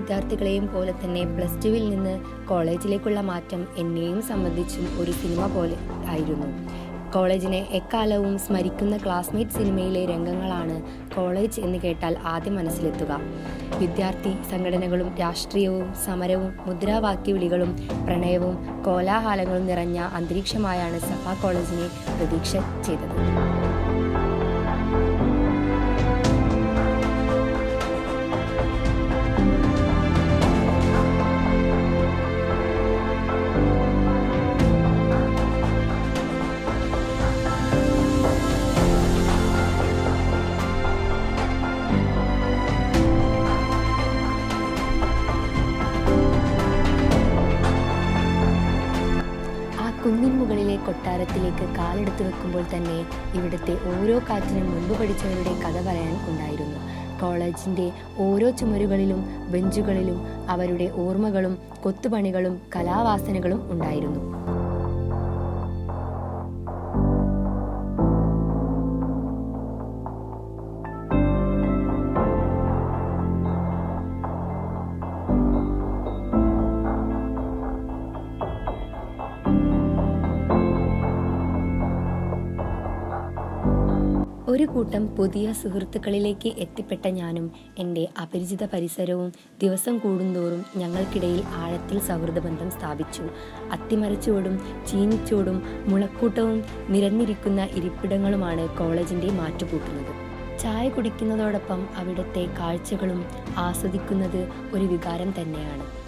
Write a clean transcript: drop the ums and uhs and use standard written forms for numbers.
വിദ്യാർത്ഥികളെയും പോലെ തന്നെ പ്ലസ് ടുവിൽ നിന്ന് കോളേജിലേക്കുള്ള മാറ്റം എന്നെയും സംബന്ധിച്ചും ഒരു സിനിമ പോലെ ആയിരുന്നു. കോളേജിനെ എക്കാലവും സ്മരിക്കുന്ന ക്ലാസ്മേറ്റ് സിനിമയിലെ രംഗങ്ങളാണ് കോളേജ് എന്ന് കേട്ടാൽ ആദ്യം മനസ്സിലെത്തുക. വിദ്യാർത്ഥി സംഘടനകളും രാഷ്ട്രീയവും സമരവും മുദ്രാവാക്യവിളികളും പ്രണയവും കോലാഹലങ്ങളും നിറഞ്ഞ അന്തരീക്ഷമായാണ് സഫ കോളേജിനെ പ്രതീക്ഷ ചെയ്തത്. കുന്നിൻ മുകളിലെ കൊട്ടാരത്തിലേക്ക് കാലെടുത്തു വെക്കുമ്പോൾ തന്നെ ഇവിടുത്തെ ഓരോ കാറ്റിനും മുൻപ് പഠിച്ചവരുടെ കഥ പറയാൻ ഉണ്ടായിരുന്നു. കോളേജിൻ്റെ ഓരോ ചുമരുകളിലും ബെഞ്ചുകളിലും അവരുടെ ഓർമ്മകളും കൊത്തുപണികളും കലാവാസനകളും ഉണ്ടായിരുന്നു. ഒരു കൂട്ടം പുതിയ സുഹൃത്തുക്കളിലേക്ക് എത്തിപ്പെട്ട ഞാനും എൻ്റെ അപരിചിത പരിസരവും ദിവസം കൂടുന്തോറും ഞങ്ങൾക്കിടയിൽ ആഴത്തിൽ സൗഹൃദബന്ധം സ്ഥാപിച്ചു. അത്തിമരച്ചൂടും ചീനിച്ചൂടും മുളക്കൂട്ടവും നിരന്നിരിക്കുന്ന ഇരിപ്പിടങ്ങളുമാണ് കോളേജിൻ്റെ മാറ്റുകൂട്ടുന്നത്. ചായ കുടിക്കുന്നതോടൊപ്പം അവിടുത്തെ കാഴ്ചകളും ആസ്വദിക്കുന്നത് ഒരു വികാരം തന്നെയാണ്.